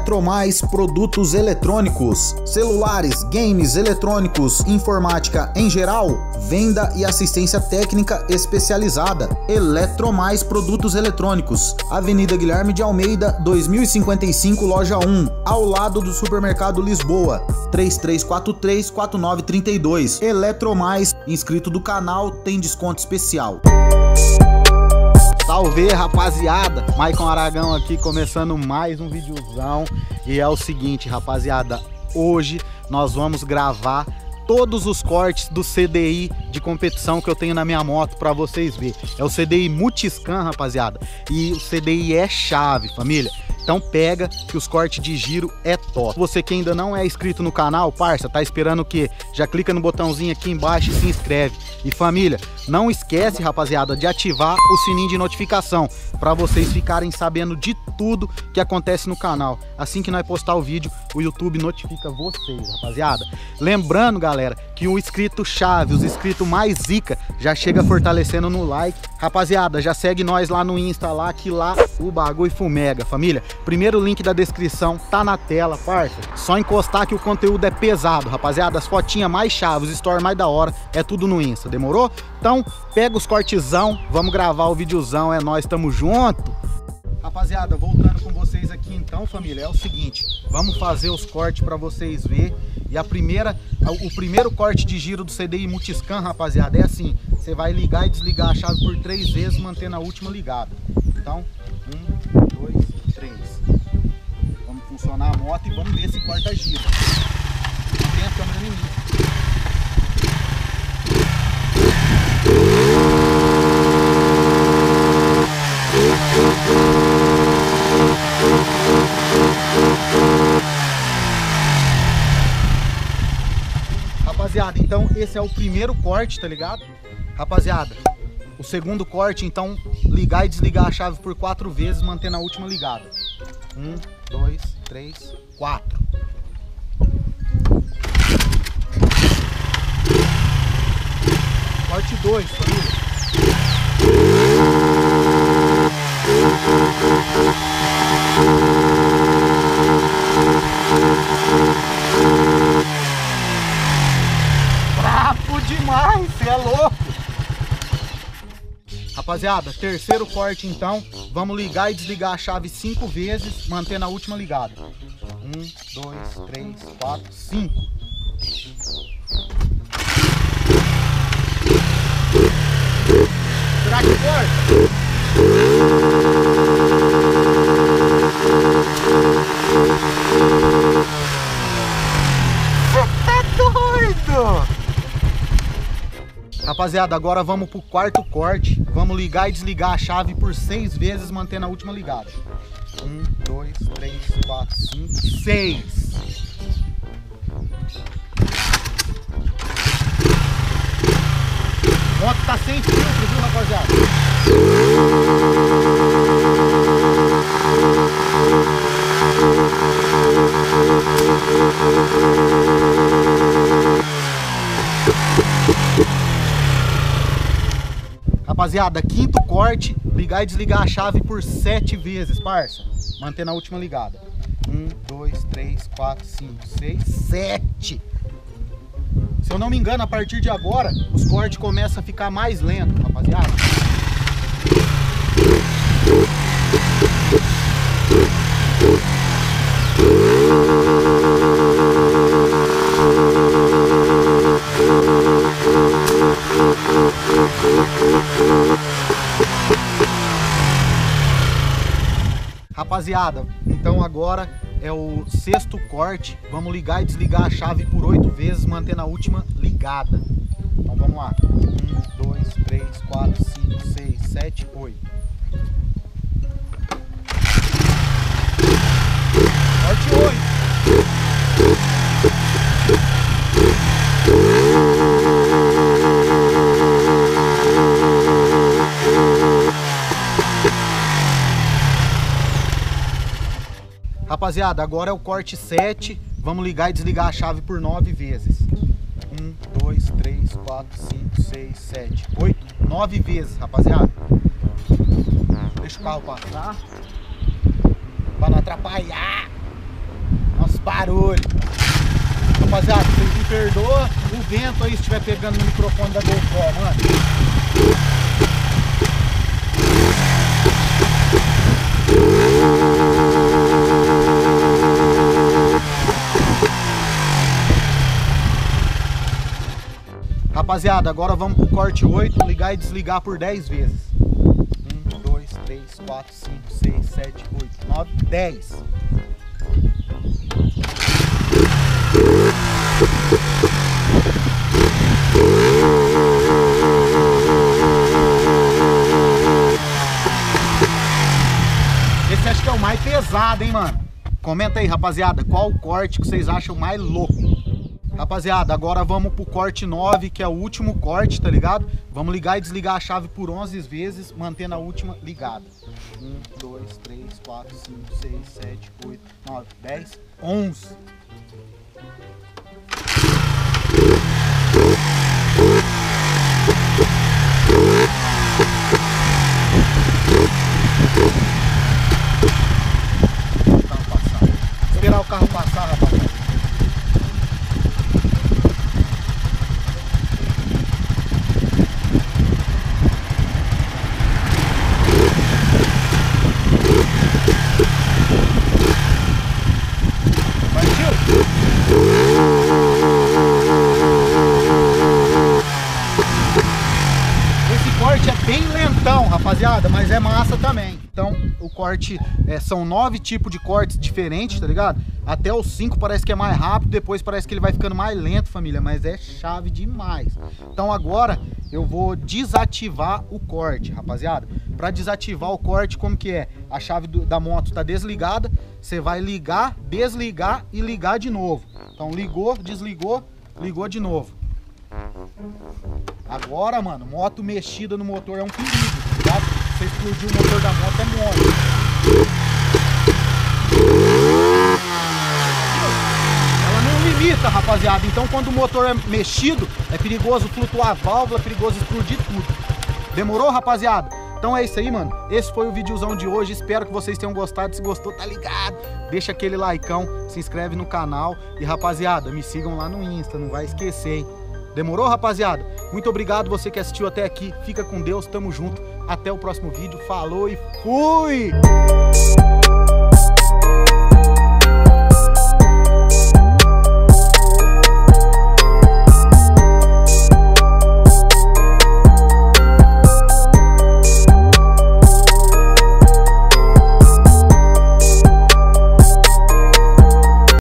Eletromais Produtos Eletrônicos, celulares, games, eletrônicos, informática em geral, venda e assistência técnica especializada. Eletromais Produtos Eletrônicos, Avenida Guilherme de Almeida, 2055, loja 1, ao lado do Supermercado Lisboa, 3343-4932. Eletromais, inscrito do canal, tem desconto especial. Salve, rapaziada, Maicon Aragão aqui, começando mais um videozão. E é o seguinte, rapaziada, hoje nós vamos gravar todos os cortes do CDI de competição que eu tenho na minha moto pra vocês verem. É o CDI Multiscan, rapaziada, e o CDI é chave, família. Então pega que os cortes de giro é top. Você que ainda não é inscrito no canal, parça, tá esperando o quê? Já clica no botãozinho aqui embaixo e se inscreve. E família, não esquece, rapaziada, de ativar o sininho de notificação para vocês ficarem sabendo de tudo que acontece no canal. Assim que nós postar o vídeo, o YouTube notifica vocês, rapaziada. Lembrando, galera, que o inscrito chave, os inscritos mais zica, já chega fortalecendo no like. Rapaziada, já segue nós lá no Insta, lá que lá o bagulho fumega, família. Primeiro link da descrição tá na tela, parça. Só encostar que o conteúdo é pesado, rapaziada. As fotinhas mais chaves, os stories mais da hora, é tudo no Insta, demorou? Então, pega os cortezão, vamos gravar o videozão, é nóis, tamo junto. Rapaziada, voltando com vocês aqui então, família, é o seguinte, vamos fazer os cortes pra vocês verem. E o primeiro corte de giro do CDI Multiscan, rapaziada, é assim, você vai ligar e desligar a chave por 3 vezes, mantendo a última ligada. Então, 1, 2, 3. Vamos funcionar a moto e vamos ver se corta giro. Mantém a câmera em mim. Rapaziada, então esse é o primeiro corte, tá ligado? Rapaziada, o segundo corte, então, ligar e desligar a chave por 4 vezes, mantendo a última ligada. 1, 2, 3, 4. Corte 2, família. Bravo demais, você é louco! Rapaziada, terceiro corte então, vamos ligar e desligar a chave 5 vezes, mantendo a última ligada. 1, 2, 3, 4, 5. Será que corta? Você tá doido? Rapaziada, agora vamos pro quarto corte. Vamos ligar e desligar a chave por 6 vezes, mantendo a última ligada. 1, 2, 3, 4, 5, 6. A moto tá sem filtro, viu, rapaziada? Rapaziada, quinto corte, ligar e desligar a chave por 7 vezes, parça. Mantendo a última ligada. 1, 2, 3, 4, 5, 6, 7. Se eu não me engano, a partir de agora, os cortes começam a ficar mais lentos, rapaziada. Rapaziada, então agora é o sexto corte. Vamos ligar e desligar a chave por 8 vezes, mantendo a última ligada. Então vamos lá. 1, 2, 3, 4, 5, 6, 7, 8. Corte 8. Rapaziada, agora é o corte 7. Vamos ligar e desligar a chave por 9 vezes. 1, 2, 3, 4, 5, 6, 7, 8, 9 vezes, rapaziada. Deixa o carro passar pra não atrapalhar. barulho. Rapaziada, vocês me perdoam o vento aí se estiver pegando no microfone da GoPro, mano. Rapaziada, agora vamos pro corte 8, ligar e desligar por 10 vezes. 1, 2, 3, 4, 5, 6, 7, 8, 9, 10. Esse acho que é o mais pesado, hein, mano? Comenta aí, rapaziada, qual corte que vocês acham mais louco? Rapaziada, agora vamos pro corte 9, que é o último corte, tá ligado? Vamos ligar e desligar a chave por 11 vezes, mantendo a última ligada. 1, 2, 3, 4, 5, 6, 7, 8, 9, 10, 11. Esperar o carro passar, rapaziada. Esse corte é bem lentão, rapaziada, mas é massa também. Então o corte são 9 tipos de cortes diferentes, tá ligado? Até os 5 parece que é mais rápido, depois parece que ele vai ficando mais lento, família, mas é chave demais. Então agora eu vou desativar o corte, rapaziada. Para desativar o corte, como que é? A chave da moto tá desligada, você vai ligar, desligar e ligar de novo. Então ligou, desligou, ligou de novo. Agora, mano, moto mexida no motor é um perigo, tá ligado? Se você explodir o motor da moto, é morte. Ela não limita, rapaziada. Então, quando o motor é mexido, é perigoso flutuar a válvula, é perigoso explodir tudo. Demorou, rapaziada? Então é isso aí, mano. Esse foi o videozão de hoje. Espero que vocês tenham gostado. Se gostou, tá ligado? Deixa aquele likeão, se inscreve no canal. E, rapaziada, me sigam lá no Insta, não vai esquecer, hein? Demorou, rapaziada? Muito obrigado você que assistiu até aqui. Fica com Deus, tamo junto. Até o próximo vídeo. Falou e fui!